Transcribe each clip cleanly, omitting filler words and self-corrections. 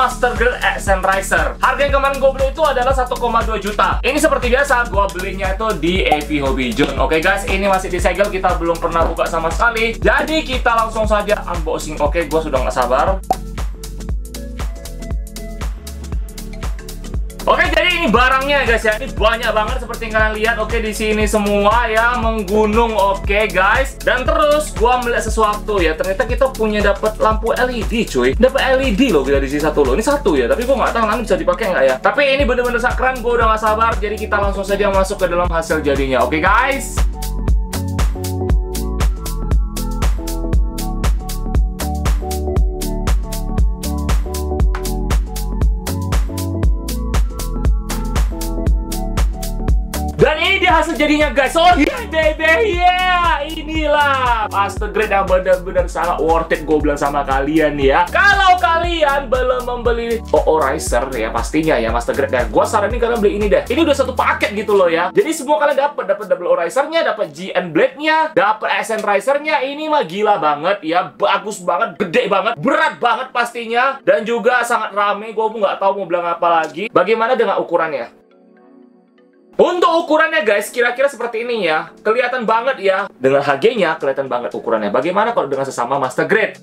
Master Grade Accent Riser. Harga yang kemarin gue beli itu adalah 1,2 juta. Ini seperti biasa, gue belinya itu di AV Hobby John. Oke guys, ini masih disegel, kita belum pernah buka sama sekali. Jadi kita langsung saja unboxing. Oke, gue sudah nggak sabar. Oke, jadi ini barangnya guys ya. Ini banyak banget seperti yang kalian lihat. Oke, di sini semua ya menggunung. Oke guys. Dan terus gua melihat sesuatu ya. Ternyata kita punya dapat lampu LED, cuy. Dapat LED loh kita di sini satu loh. Ini satu ya. Tapi gua nggak tahu nanti bisa dipakai nggak ya. Tapi ini bener-bener keren. Gua udah nggak sabar. Jadi kita langsung saja masuk ke dalam hasil jadinya. Oke guys. Dan ini dia hasil jadinya guys. Oh yeah baby, yeah. Inilah Master Grade yang benar-benar sangat worth it, gue bilang sama kalian ya. Kalau kalian belum membeli OO Riser ya, pastinya ya Master Grade ya, gue saranin kalian beli ini deh. Ini udah satu paket gitu loh ya. Jadi semua kalian dapat double OO Riser-nya, dapat GN Blade-nya, dapat Accent Riser-nya. Ini mah gila banget ya, bagus banget, gede banget, berat banget pastinya, dan juga sangat rame. Gue nggak tahu mau bilang apa lagi. Bagaimana dengan ukurannya? Untuk ukurannya guys, kira-kira seperti ini ya. Kelihatan banget ya. Dengan harganya, kelihatan banget ukurannya. Bagaimana kalau dengan sesama Master Grade?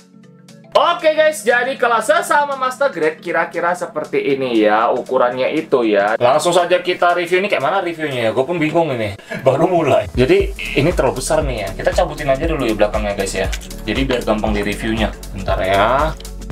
Oke guys, jadi kalau sesama Master Grade, kira-kira seperti ini ya. Ukurannya itu ya. Langsung saja kita review. Ini kayak mana reviewnya ya? Gue pun bingung ini. Baru mulai. Jadi, ini terlalu besar nih ya. Kita cabutin aja dulu ya belakangnya guys ya. Jadi biar gampang di reviewnya. Bentar ya.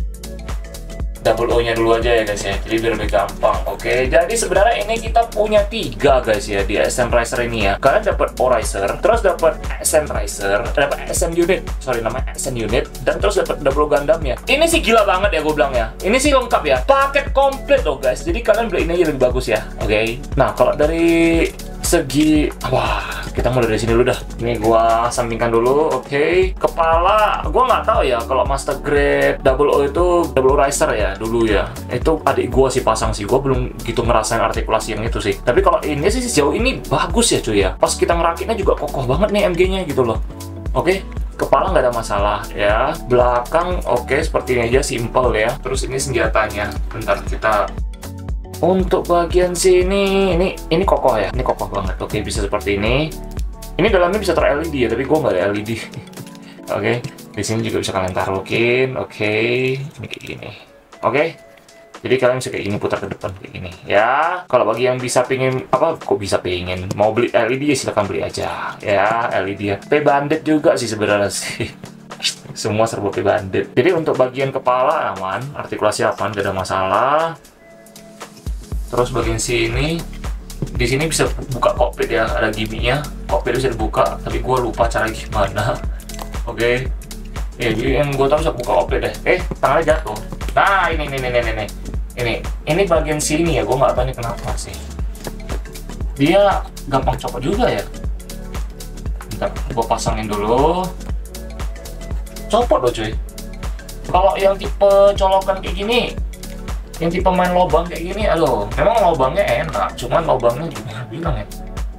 Double O-nya dulu aja ya guys ya, jadi biar lebih gampang. Oke, jadi sebenarnya ini kita punya 3 guys ya di Accent Riser ini ya. Kalian dapat O Riser, terus dapat Accent Riser, dapat Accent Unit, sorry namanya Accent Unit, dan terus dapat double Gundam-nya. Ini sih gila banget ya gue bilang ya. Ini sih lengkap ya, paket komplit loh guys. Jadi kalian beli ini aja lebih bagus ya. Oke. Nah kalau dari segi, wah kita mulai dari sini dulu dah. Ini gua sampingkan dulu. Oke. Kepala gua nggak tahu ya kalau Master Grade double O itu double O Riser ya dulu ya. Itu adik gua sih pasang sih. Gua belum gitu ngerasain artikulasi yang itu sih. Tapi kalau ini sih sejauh ini bagus ya cuy ya. Pas kita ngerakitnya juga kokoh banget nih MG-nya gitu loh. Oke. Kepala nggak ada masalah ya. Belakang oke, seperti ini aja simple ya. Terus ini senjatanya. Bentar kita. Untuk bagian sini, ini kokoh ya, ini kokoh banget. Oke, bisa seperti ini. Ini dalamnya bisa ter-LED ya, tapi gua nggak ada LED. Oke, di sini juga bisa kalian taruhin. Oke, ini kayak gini. Oke, jadi kalian bisa kayak gini, putar ke depan kayak gini. Ya, kalau bagi yang bisa pingin apa, kok bisa pingin mau beli LED ya silakan beli aja. Ya, LED ya. P-bandit juga sih sebenarnya sih. Semua serba P-bandit. Jadi untuk bagian kepala aman, artikulasi aman, gak ada masalah. Terus bagian sini, di sini bisa buka kokpit ya, ada gimmicknya. Kokpit bisa dibuka, tapi gue lupa cara gimana. Oke. Ya, jadi yang gue tahu bisa buka kokpit deh. Tangannya jatuh. Nah, ini bagian sini ya, gue nggak tahu ini kenapa sih. Dia gampang copot juga ya. Bentar, gue pasangin dulu. Copot loh cuy. Kalau yang tipe colokan kayak gini, yang tipe main lobang kayak gini, aduh, memang lobangnya enak, cuman lobangnya juga bilang ya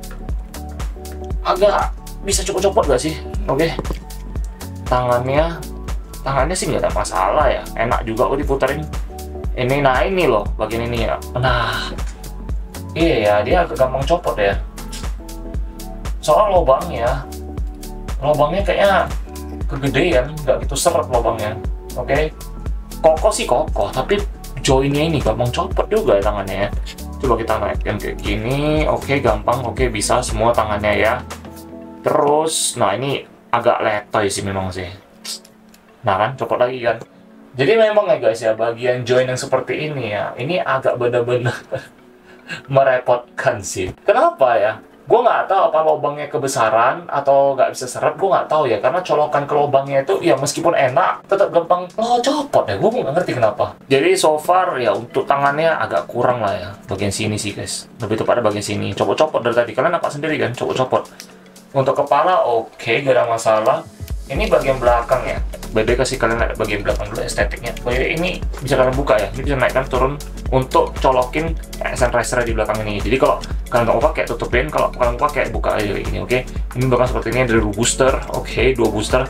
agak bisa copot-copot gak sih? Oke. Tangannya sih nggak ada masalah ya, enak juga kok diputerin ini. Nah ini loh bagian ini ya, nah iya ya, dia agak gampang copot ya, soal lobangnya kayaknya kegedean, nggak gitu seret lobangnya. Oke. Kokoh sih kokoh, tapi joinnya ini gampang copot juga ya tangannya ya. Coba kita naikkan kayak gini. Oke, gampang. Oke, bisa semua tangannya ya. Terus, nah ini agak letoy sih memang sih. Nah kan, copot lagi kan. Jadi memang ya guys ya, bagian join yang seperti ini ya, ini agak benar-benar merepotkan sih. Kenapa ya? Gue nggak tahu apa lubangnya kebesaran atau nggak bisa seret, gue nggak tahu ya, karena colokan ke lubangnya itu ya meskipun enak tetap gampang copot ya, gue nggak ngerti kenapa. Jadi so far ya untuk tangannya agak kurang lah ya bagian sini sih guys, lebih tepatnya bagian sini copot-copot dari tadi, kalian nampak sendiri kan copot-copot. Untuk kepala oke, gak ada masalah. Ini bagian belakang ya, beda kasih kalian lihat bagian belakang dulu estetiknya. Jadi ini bisa kalian buka ya, ini bisa naikkan turun untuk colokin Accent Riser di belakang ini. Jadi kalau kalian nggak mau pakai tutupin, kalau kalian mau pakai buka aja ini. Oke. Ini belakang seperti ini, ada 2 booster. Oke, 2 booster.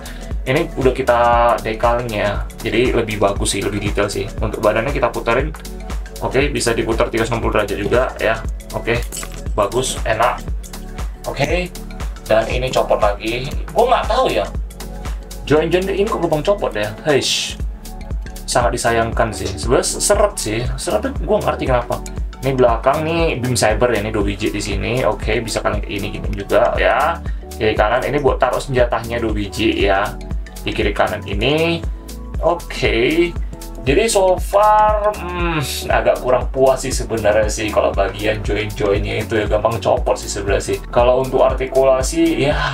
Ini udah kita decaling ya, jadi lebih bagus sih, lebih detail sih. Untuk badannya kita puterin, oke, bisa diputar 360 derajat juga ya. Oke, bagus, enak. Oke, dan ini copot lagi. Gue nggak tahu ya, join-join ini kok gampang copot ya. Heish, sangat disayangkan sih. Sebenarnya seret sih, seretnya gue ngerti kenapa. Ini belakang nih beam saber ya, ini 2 biji di sini. Oke, bisa kalian ini gini juga ya. Kiri kanan ini buat taruh senjatanya 2 biji ya. Di kiri kanan ini. Oke. Jadi so far agak kurang puas sih sebenarnya sih kalau bagian join-joinnya itu ya, gampang copot sih sebenarnya sih. Kalau untuk artikulasi ya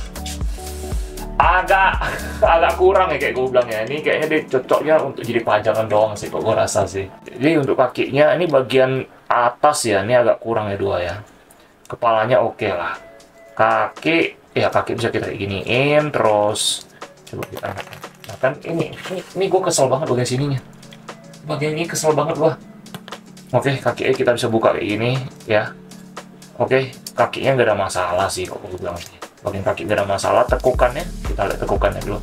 agak kurang ya kayak gue bilang ya. Ini kayaknya dia cocoknya untuk jadi pajangan doang sih kok gue rasa sih. Jadi untuk kakinya ini bagian atas ya, ini agak kurang ya 2 ya. Kepalanya oke lah. Kaki bisa kita giniin, terus coba kita nah kan ini gue kesel banget bagian sininya. Bagian ini kesel banget gua. Oke, kakinya kita bisa buka kayak gini ya. Oke, kakinya nggak ada masalah sih kok gue bilang sih. Bagian kaki nggak ada masalah. Tekukannya, kita lihat tekukannya dulu.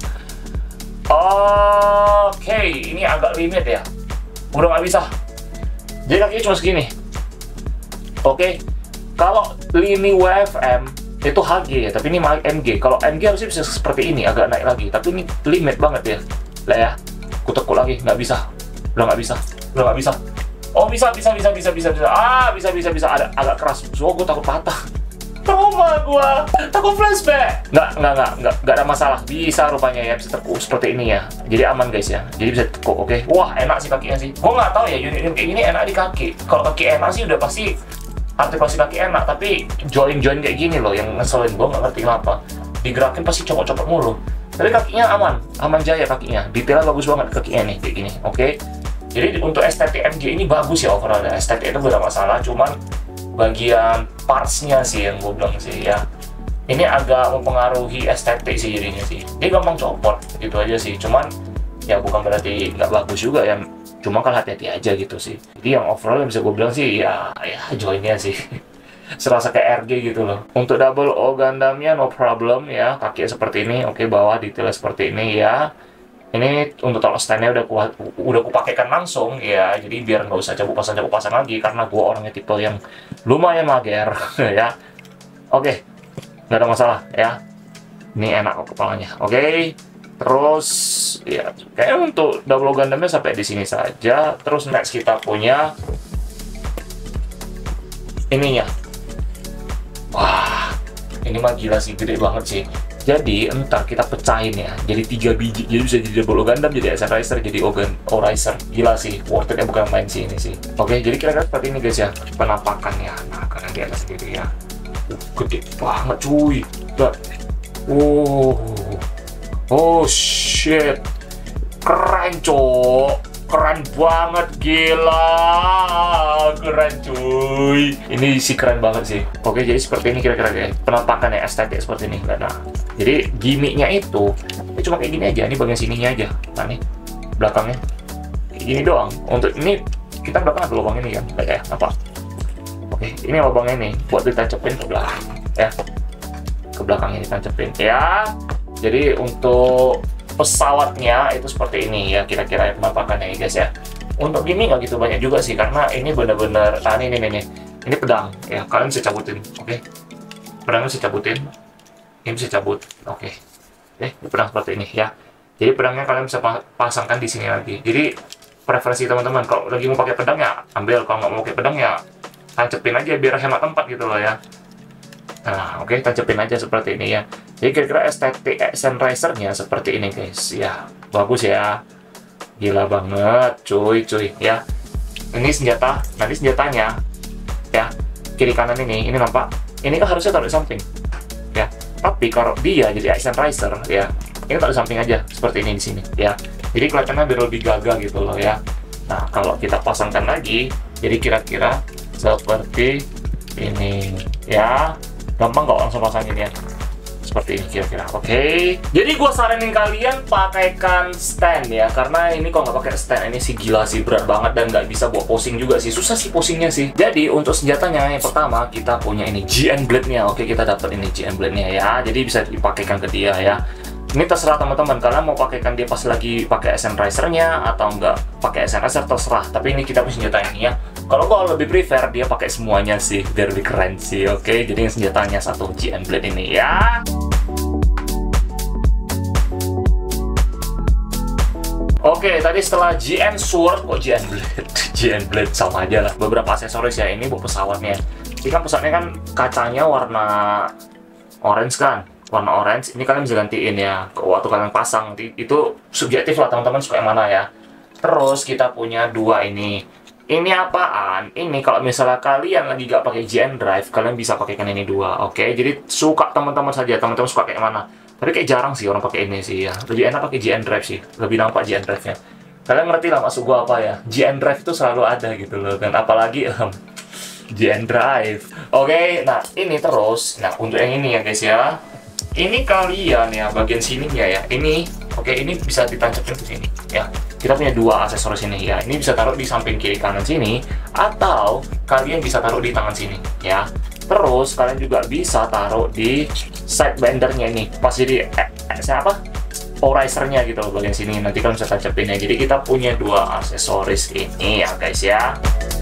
Oke, ini agak limit ya. Udah nggak bisa. Jadi kakinya cuma segini. Oke, kalau lini WFM itu HG ya, tapi ini MG. Kalau MG harusnya bisa seperti ini, agak naik lagi. Tapi ini limit banget ya. Lah ya, aku tekuk lagi, nggak bisa. Udah nggak bisa. Oh bisa. Bisa. Ada agak keras. So, gue takut patah. Trauma gua, takut flashback. Nggak ada masalah. Bisa rupanya ya, bisa tekuk seperti ini ya. Jadi aman guys ya. Jadi bisa tekuk, oke. Wah, enak sih kakinya sih. Gua nggak tahu ya unit kayak gini enak di kaki. Kalau kaki enak sih udah pasti artikulasi kaki enak, tapi join kayak gini loh yang ngeselin. Gua nggak ngerti kenapa. Digerakin pasti copot-copot mulu. Tapi kakinya aman jaya kakinya. Detailnya bagus banget kakinya nih kayak gini, oke. Jadi untuk estetik MG ini bagus ya overall. Estetik itu gak ada masalah, cuman bagian partsnya sih yang gue bilang sih ya. Ini agak mempengaruhi estetik sih jadinya sih. Dia gampang copot gitu aja sih. Cuman ya bukan berarti nggak bagus juga ya. Cuma kalau hati-hati aja gitu sih. Jadi yang overall yang bisa gue bilang sih ya joinnya sih. Serasa kayak RG gitu loh. Untuk double O Gundamnya no problem ya. Kaki seperti ini, oke, bawah detailnya seperti ini ya. Ini untuk taruh standnya udah kupakaikan langsung ya, jadi biar nggak usah cabut pasang lagi karena gue orangnya tipe yang lumayan mager ya. Oke, nggak ada masalah ya. Ini enak kok kepalanya. Oke, terus ya kayak untuk double Gundamnya sampai di sini saja. Terus next kita punya ininya. Wah, ini mah gila sih, gede banget sih. Jadi entar kita pecahin ya, jadi 3 biji, jadi bisa jadi double Gundam, jadi SN Riser, jadi O-Riser. Gila sih, worth it-nya bukan main sih ini sih. Oke, jadi kira-kira seperti ini guys ya, penampakannya. Nah, kalian lihat sendiri ya. Gede banget cuy. Oh shit, keren cok. Keren banget, gila, keren cuy. Ini sih keren banget sih. Oke, jadi seperti ini kira-kira guys. Penampakannya estetik seperti ini. Nah, jadi gimmicknya itu cuma kayak gini aja. Ini bagian sininya aja. Nah nih, belakangnya kayak gini doang. Untuk ini kita belakang ada lubang ini kan, kayak apa? Oke, ini lubangnya nih buat ditancapin ke belakang ya. Ke belakangnya ditancapin ya. Jadi untuk pesawatnya itu seperti ini ya kira-kira penampakannya guys ya. Untuk gini nggak gitu banyak juga sih karena ini bener-bener ini pedang ya, kalian bisa cabutin, oke. Pedangnya bisa cabutin, ini bisa cabut, oke. Pedang seperti ini ya. Jadi pedangnya kalian bisa pasangkan di sini lagi. Jadi preferensi teman-teman kalau lagi mau pakai pedang ya ambil, kalau nggak mau pakai pedang ya tancepin aja biar hemat tempat gitu loh ya. Nah, oke, tancepin aja seperti ini ya. Jadi kira-kira estetik SN Riser-nya seperti ini guys. Ya, bagus ya. Gila banget, cuy ya. Ini senjata, nanti senjatanya ya. Kiri kanan ini nampak. Ini kan harusnya taruh di samping. Ya. Tapi kalau dia jadi SN Riser ya, ini taruh di samping aja seperti ini di sini ya. Jadi kelihatannya biar lebih gagah gitu loh ya. Nah, kalau kita pasangkan lagi, jadi kira-kira seperti ini ya. Gampang kok langsung pasangin ya. Seperti ini kira-kira. Oke. Jadi gue saranin kalian pakaikan stand ya, karena ini kalau nggak pakai stand ini sih gila sih, berat banget dan nggak bisa buat posing juga sih. Susah sih posingnya sih. Jadi untuk senjatanya yang pertama kita punya ini GN Blade-nya. Oke, kita dapat ini GN Blade-nya ya. Jadi bisa dipakaikan ke dia ya. Ini terserah teman-teman, kalian mau pakaikan dia pas lagi pakai SN Riser-nya atau enggak pakai SN Riser, terserah. Tapi ini kita punya senjata ini ya. Kalau gua lebih prefer dia pakai semuanya sih, biar lebih keren sih. Oke, jadi senjatanya satu GN Blade ini ya. Oke, tadi setelah GN Sword, kok GN Blade? GN Blade sama aja lah. Beberapa aksesoris ya, ini buat pesawatnya. Ini kan pesawatnya kan kacanya warna orange kan? Warna orange, ini kalian bisa gantiin ya waktu kalian pasang. Itu subjektif lah teman-teman, suka yang mana ya. Terus kita punya dua ini. Ini apaan? Ini kalau misalnya kalian lagi gak pakai GN Drive, kalian bisa pakaikan ini dua. Oke, jadi suka teman-teman saja. Teman-teman suka kayak mana? Tapi kayak jarang sih orang pakai ini sih ya. Lebih enak pakai GN Drive sih. Lebih nampak GN Drive-nya. Kalian ngerti lah maksud gua apa ya? GN Drive itu selalu ada gitu loh. Dan apalagi GN Drive. Oke, nah ini terus. Nah, untuk yang ini ya guys ya. Ini kalian ya, bagian sininya ya. Ini, oke, ini bisa ditancapin ke sini ya. Kita punya dua aksesoris ini ya. Ini bisa taruh di samping kiri kanan sini, atau kalian bisa taruh di tangan sini ya. Terus kalian juga bisa taruh di side bendernya ini, pas jadi apa? Riser-nya gitu loh bagian sini. Nanti kalian bisa tancapin ya. Jadi kita punya dua aksesoris ini ya guys ya.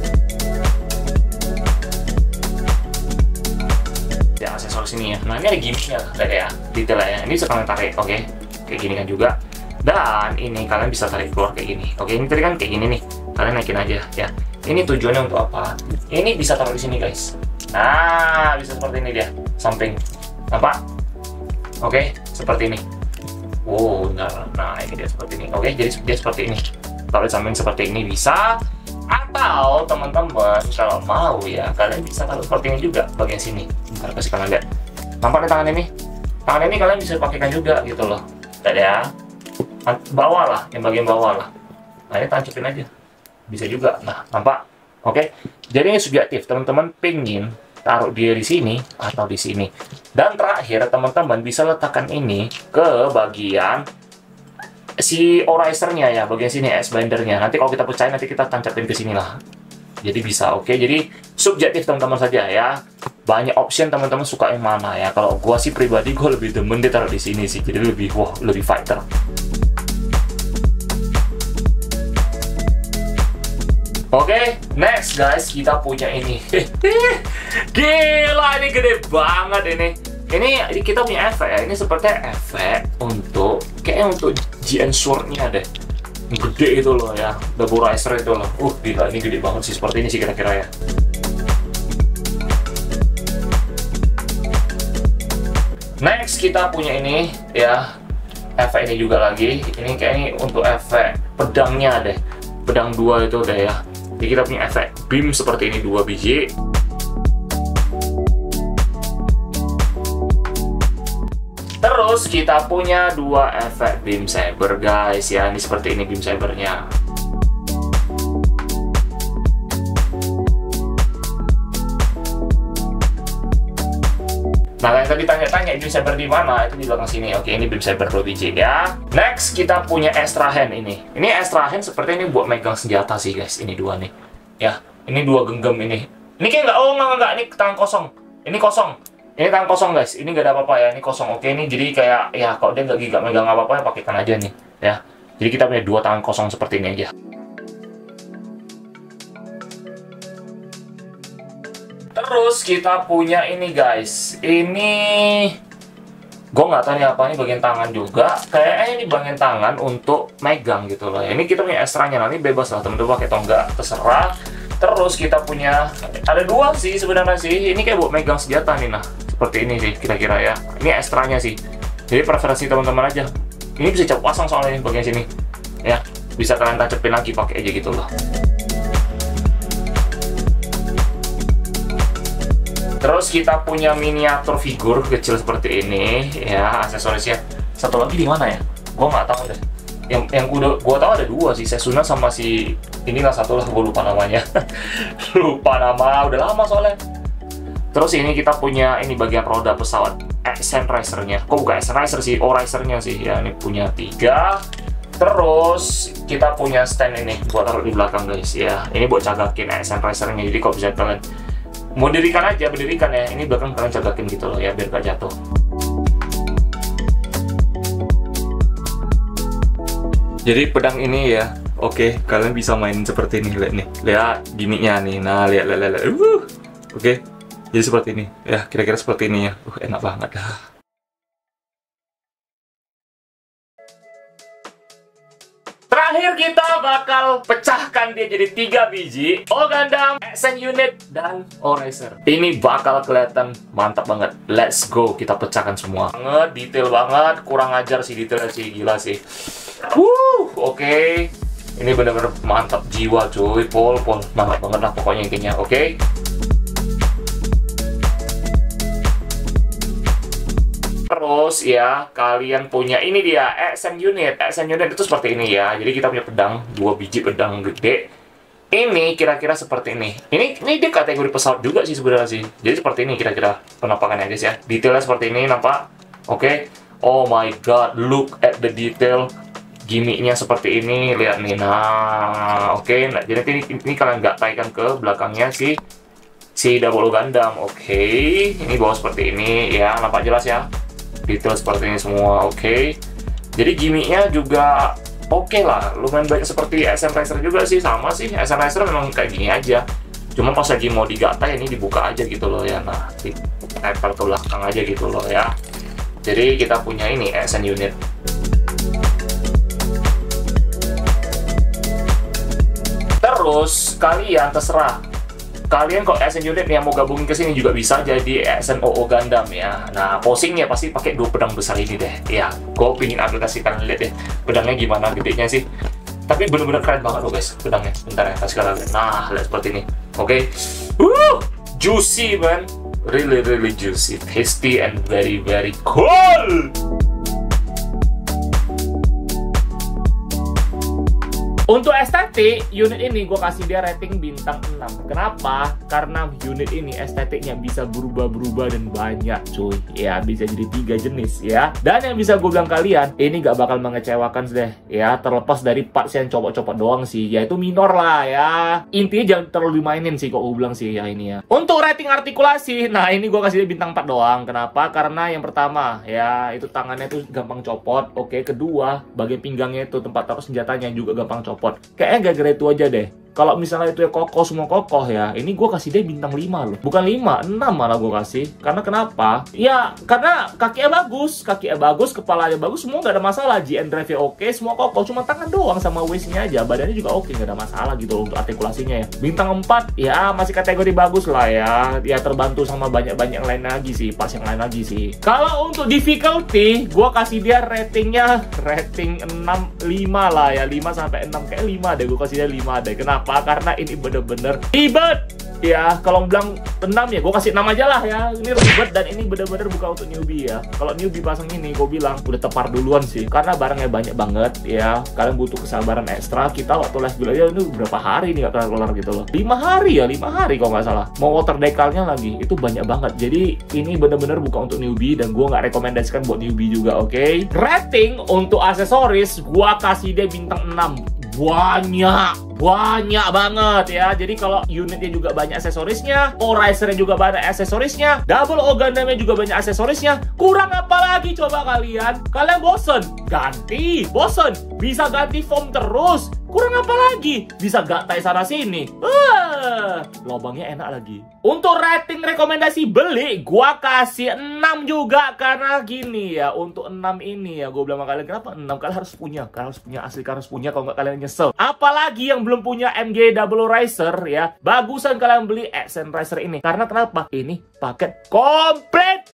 Ya aksesoris ini ya. Nah ini ada gimmicknya ya, detail ya. Ini bisa kalian tarik, oke? Kayak gini kan juga. Dan ini kalian bisa tarik keluar kayak gini. Oke, ini tadi kan kayak gini nih. Kalian naikin aja ya. Ini tujuannya untuk apa? Ini bisa taruh di sini guys. Nah, bisa seperti ini dia, samping. Nampak? Oke, seperti ini. Wow, nah ini dia seperti ini. Oke, jadi dia seperti ini. Taruh di samping seperti ini bisa. Atau teman-teman kalau mau ya, kalian bisa taruh seperti ini juga bagian sini. Bentar, kasih kalian lihat. Nampak nih tangan ini? Tangan ini kalian bisa pakaikan juga gitu loh. Lihat ya. Bawah lah, yang bagian bawah lah. Nah ini tancapin aja. Bisa juga. Nah, nampak? Oke. Jadi ini subjektif. Teman-teman pingin taruh dia di sini atau di sini. Dan terakhir teman-teman bisa letakkan ini ke bagian si riser-nya ya, bagian sini S-bindernya. Nanti kalau kita percaya nanti kita tancapin ke sini lah. Jadi bisa, oke. Jadi subjektif teman-teman saja ya. Banyak option teman-teman suka yang mana ya. Kalau gua sih pribadi gua lebih demen dia taruh di sini sih. Jadi lebih lebih fighter. Oke, next guys kita punya ini. Gila, ini gede banget ini. Ini kita punya efek ya. Ini seperti efek untuk kayaknya untuk GN Sword-nya deh. Gede itu loh ya, Double Riser itu loh. Gila, ini gede banget sih, seperti ini sih kira-kira ya. Next kita punya ini ya, efek ini juga lagi. Ini kayaknya untuk efek pedangnya deh, pedang dua itu deh ya. Jadi kita punya efek beam seperti ini 2 biji. Terus kita punya 2 efek beam saber guys ya. Ini seperti ini beam sabernya. Nah, kalian tadi tanya-tanya beam saber di mana? Itu di belakang sini. Oke, ini beam saber 2 biji ya. Next kita punya extra hand ini. Ini extra hand seperti ini buat megang senjata sih guys. Ini 2 nih. Ya, ini 2 genggam ini. Ini kayak enggak, ini tangan kosong. Ini kosong. Ini tangan kosong guys. Ini nggak ada apa-apa ya. Ini kosong. Oke, ini jadi kayak ya kalau dia nggak megang apa-apa ya pakaikan aja nih. Ya. Jadi kita punya 2 tangan kosong seperti ini aja. Terus kita punya ini guys. Ini gue nggak tahu nih apa, ini bagian tangan juga. Kayaknya ini bagian tangan untuk megang gitu loh. Ini kita punya ekstranya, nanti bebas lah temen-temen pakai atau enggak, terserah. Terus kita punya ada 2 sih sebenarnya sih. Ini kayak buat megang senjata nih, nah seperti ini sih kira-kira ya. Ini ekstranya sih. Jadi preferensi teman-teman aja. Ini bisa coba pasang soalnya ini bagian sini. Ya, bisa kalian tancapin lagi pakai aja gitu loh. Terus kita punya miniatur figur kecil seperti ini ya, aksesorisnya. Satu lagi di mana ya? Gua nggak tahu deh. Yang gua tahu ada 2 sih, Sesuna sama si inilah satu lah, gua lupa namanya. Lupa nama, udah lama soalnya. Terus ini kita punya ini bagian roda pesawat SN Riser-nya. Kok bukan SN Riser sih, Riser-nya sih ya. Ini punya 3. Terus kita punya stand ini buat taruh di belakang guys ya. Ini buat cagakin SN Riser-nya. Jadi kalau bisa kalian mau dirikan aja, berdirikan ya. Ini belakang kalian cagakin gitu loh ya, biar gak jatuh. Jadi pedang ini ya, oke, kalian bisa main seperti ini. Lihat nih, lihat gimmicknya nih. Nah, lihat. Oke, jadi seperti ini. Ya, kira-kira seperti ini ya. Enak banget dah. Terakhir kita bakal pecahkan dia jadi 3 biji. Gundam, Accent Unit, dan Racer. Ini bakal kelihatan mantap banget. Let's go, kita pecahkan semua. Banget, detail banget. Kurang ajar sih detailnya sih, gila sih. Oke. Ini bener-bener mantap jiwa cuy. Pol. Mantap banget lah pokoknya intinya, oke. Terus ya, kalian punya ini dia, Accent Unit. Accent Unit itu seperti ini ya. Jadi kita punya pedang, 2 biji pedang gede. Ini kira-kira seperti ini. Ini dia kategori pesawat juga sih sebenarnya sih. Jadi seperti ini kira-kira penampakannya guys ya. Detailnya seperti ini, nampak? Oke. Oh my god, look at the detail. Gimmicknya seperti ini, lihat nih. Nah, oke. Nah, jadi ini kalian nggak taikan ke belakangnya si Double Gundam. Oke. Ini bawah seperti ini ya, nampak jelas ya. Detail seperti ini semua, oke. Jadi gimmicknya juga oke lah, lumayan baik seperti SM Racer juga sih, sama sih. SM Racer memang kayak gini aja. Cuma pas lagi mau digatai ini dibuka aja gitu loh ya. Nah, ditempel ke belakang aja gitu loh ya. Jadi kita punya ini Accent Unit. Terus kalian terserah. Kalian kok Accent Unit yang mau gabungin ke sini juga bisa jadi Accent OO Gundam ya. Nah, posingnya pasti pakai 2 pedang besar ini deh. Ya, gue pingin aplikasi kalian lihat deh pedangnya gimana gedenya sih. Tapi bener-bener keren banget loh guys pedangnya. Bentar ya, kasih kalian lihat. Nah, lihat seperti ini. Oke. Juicy man. Really juicy, tasty and very cool. Untuk estetik, unit ini gue kasih dia rating bintang 6. Kenapa? Karena unit ini estetiknya bisa berubah-berubah dan banyak cuy. Ya, bisa jadi 3 jenis ya. Dan yang bisa gue bilang kalian, ini gak bakal mengecewakan deh ya. Terlepas dari parts yang copot-copot doang sih. Ya itu minor lah ya. Intinya jangan terlalu dimainin sih kok gue bilang sih ya ini ya. Untuk rating artikulasi, nah ini gue kasih dia bintang 4 doang. Kenapa? Karena yang pertama ya, itu tangannya tuh gampang copot. Oke, kedua, bagian pinggangnya itu tempat taruh senjatanya juga gampang copot. Kayaknya gara-gara itu aja deh. Kalau misalnya itu ya kokoh, semua kokoh ya, ini gue kasih dia bintang 5 loh. Bukan 5, 6 malah gue kasih. Karena kenapa? Ya, karena kakinya bagus, kepalanya bagus, semua gak ada masalah. GN drive-nya oke, semua kokoh. Cuma tangan doang sama waist-nya aja. Badannya juga oke, gak ada masalah gitu loh untuk artikulasinya ya. Bintang 4, ya masih kategori bagus lah ya. Ya terbantu sama banyak-banyak lain lagi sih, pas yang lain lagi sih. Kalau untuk difficulty, gue kasih dia rating 5 lah ya. 5-6, kayak 5 deh. Gue kasih dia 5 deh. Kenapa? Karena ini bener-bener ribet ya. Kalau bilang 6 ya gue kasih 6 aja lah ya. Ini ribet dan ini bener-bener bukan untuk newbie ya. Kalau newbie pasang ini gue bilang udah tepar duluan sih, karena barangnya banyak banget ya. Kalian butuh kesabaran ekstra. Kita waktu live build aja ini berapa hari nih gak kelar gitu loh. 5 hari ya, 5 hari kalau nggak salah. Mau water decalnya lagi, itu banyak banget. Jadi ini bener-bener bukan untuk newbie dan gue nggak rekomendasikan buat newbie juga, oke? Rating untuk aksesoris gue kasih dia bintang 6. Banyak banget ya. Jadi kalau unitnya juga banyak aksesorisnya, Racer-nya juga banyak aksesorisnya, Double O Gundam-nya juga banyak aksesorisnya. Kurang apa lagi coba kalian? Kalian bosen? Ganti. Bosen? Bisa ganti form terus. Kurang apa lagi? Bisa gatai sana sini. Lobangnya enak lagi. Untuk rating rekomendasi beli, gua kasih 6 juga. Karena gini ya, untuk 6 ini ya, gua bilang sama kalian, kenapa 6? Kalian harus punya. Kalian harus punya, asli kalian harus punya. Kalau nggak kalian nyesel. Apalagi yang belum punya MG Double Racer ya, bagusan kalian beli Accent Racer ini. Karena kenapa? Ini paket komplit.